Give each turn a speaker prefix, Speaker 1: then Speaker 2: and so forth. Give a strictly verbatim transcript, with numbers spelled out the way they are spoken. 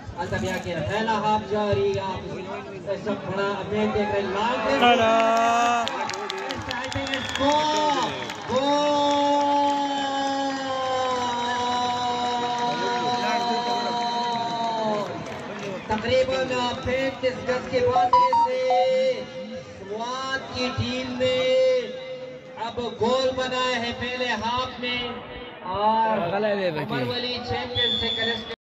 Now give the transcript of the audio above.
Speaker 1: अलतबिया के पहला हाफ जारी। आप सब बड़ा अपडेट देख रहे हैं लाइव। तकरीबन पैंतीस गज के फासले से स्वात की टीम ने अब गोल बनाए हैं पहले हाफ में और अमर वली चैंपियन से